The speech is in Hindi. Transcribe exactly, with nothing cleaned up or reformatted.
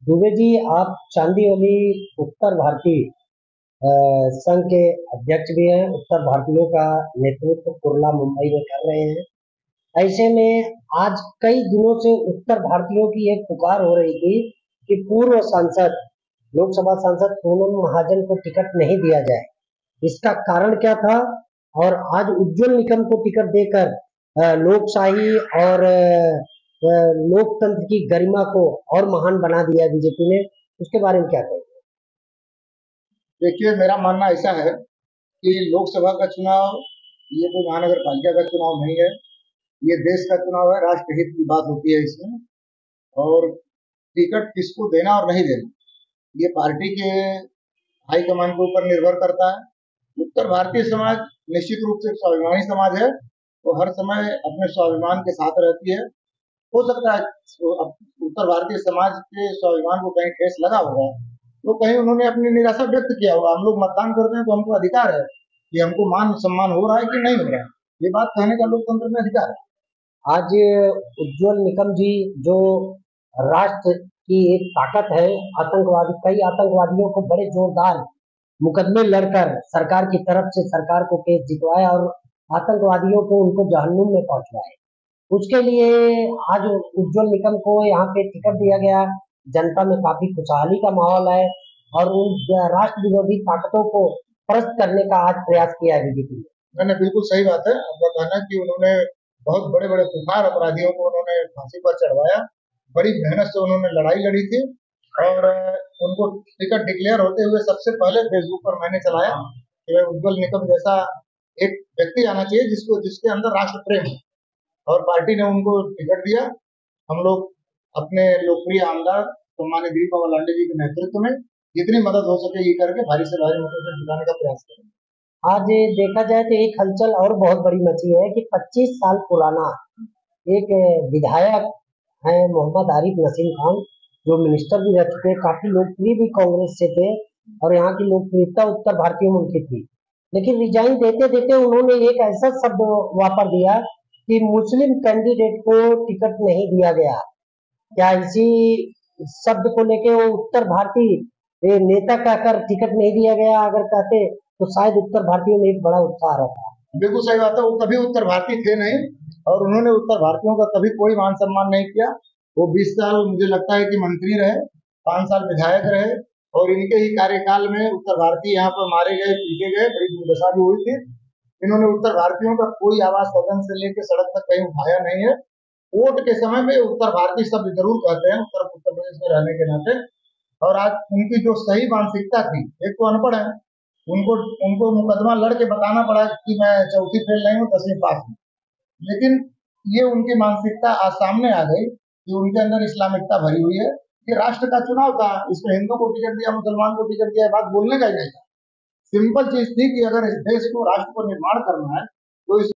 दुबे जी, आप चांदीवली उत्तर भारतीय अ, संघ के अध्यक्ष भी हैं। उत्तर भारतीयों का नेतृत्व कुर्ला मुंबई में कर रहे हैं। ऐसे में आज कई दिनों से उत्तर भारतीयों की एक पुकार हो रही थी कि पूर्व सांसद, लोकसभा सांसद पूनम महाजन को टिकट नहीं दिया जाए। इसका कारण क्या था? और आज उज्ज्वल निकम को टिकट देकर अ, लोकशाही और अ, अ, लोकतंत्र की गरिमा को और महान बना दिया बीजेपी ने। उसके बारे में क्या कहेंगे? देखिए, मेरा मानना ऐसा है कि लोकसभा का चुनाव ये कोई महानगर पालिका का चुनाव नहीं है। ये देश का चुनाव है। राष्ट्रहित की बात होती है इसमें। और टिकट किसको देना और नहीं देना, ये पार्टी के हाईकमान के ऊपर निर्भर करता है। उत्तर भारतीय समाज निश्चित रूप से स्वाभिमानी समाज है। वो हर समय अपने स्वाभिमान के साथ रहती है। हो सकता है उत्तर भारतीय समाज के स्वाभिमान को कहीं ठेस लगा होगा, तो कहीं उन्होंने अपनी निराशा व्यक्त किया होगा। हम लोग मतदान करते हैं तो हमको अधिकार है कि हमको मान सम्मान हो रहा है कि नहीं हो रहा है। ये बात कहने का लोकतंत्र में अधिकार है। आज उज्ज्वल निकम जी, जो राष्ट्र की एक ताकत है, आतंकवादी कई आतंकवादियों को बड़े जोरदार मुकदमे लड़कर सरकार की तरफ से सरकार को केस जितवाया और आतंकवादियों को उनको जहन्नुम में पहुंचवाए। उसके लिए आज उज्ज्वल निकम को यहाँ पे टिकट दिया गया। जनता में काफी खुशहाली का माहौल है और उन राष्ट्र विरोधी ताकतों को परास्त करने का आज प्रयास किया है बीजेपी ने। मैंने बिल्कुल सही बात है। आपका कहना कि उन्होंने बहुत बड़े बड़े कुख्यात अपराधियों को उन्होंने फांसी पर चढ़वाया। बड़ी मेहनत से उन्होंने लड़ाई लड़ी थी और उनको टिकट डिक्लेयर होते हुए सबसे पहले फेसबुक पर मैंने चलाया कि उज्ज्वल निकम जैसा एक व्यक्ति आना चाहिए जिसको जिसके अंदर राष्ट्र प्रेम है। और पार्टी ने उनको टिकट दिया। हम लोग अपने लोकप्रिय आमदार सम्मानित दिलीप बाबू लांडे जी के नेतृत्व में जितनी मदद हो सके ये करके भारी से भारी मतों से जिताने का प्रयास करेंगे। आज देखा जाए तो एक हलचल और बहुत बड़ी मची है कि पच्चीस साल पुराना एक विधायक है मोहम्मद आरिफ नसीम खान, जो मिनिस्टर भी रह चुके, काफी लोकप्रिय भी कांग्रेस से थे और यहाँ की लोकप्रियता उत्तर भारतीयों में उनकी थी। लेकिन रिजाइन देते देते उन्होंने एक ऐसा शब्द वापर दिया कि मुस्लिम कैंडिडेट को टिकट नहीं दिया गया। क्या इसी शब्द को लेके वो उत्तर भारतीय नेता कहकर टिकट नहीं दिया गया अगर कहते तो शायद उत्तर भारतीयों में एक बड़ा उत्साह रहता है। बिल्कुल सही बात है। वो कभी उत्तर भारतीय थे नहीं और उन्होंने उत्तर भारतीयों का कभी कोई मान सम्मान नहीं किया। वो बीस साल मुझे लगता है कि मंत्री रहे, पांच साल विधायक रहे और इनके ही कार्यकाल में उत्तर भारतीय यहाँ पर मारे गए, पीटे गए, बड़ी दुर्दशा भी हुई थी। इन्होंने उत्तर भारतीयों का कोई आवाज सदन से लेकर सड़क तक कहीं उठाया नहीं है। वोट के समय में उत्तर भारतीय शब्द जरूर कहते हैं उत्तर उत्तर प्रदेश में रहने के नाते। और आज उनकी जो सही मानसिकता थी, एक तो अनपढ़ है, उनको उनको मुकदमा लड़ के बताना पड़ा कि मैं चौथी फेल नहीं हूँ, दसवीं पास हूँ। लेकिन ये उनकी मानसिकता आज सामने आ गई कि उनके अंदर इस्लामिकता भरी हुई है। ये राष्ट्र का चुनाव था, इसमें हिंदू को टिकट दिया, मुसलमान को टिकट दिया, बात बोलने का ही नहीं था। सिंपल चीज थी कि अगर इस देश को राष्ट्र को निर्माण करना है तो इस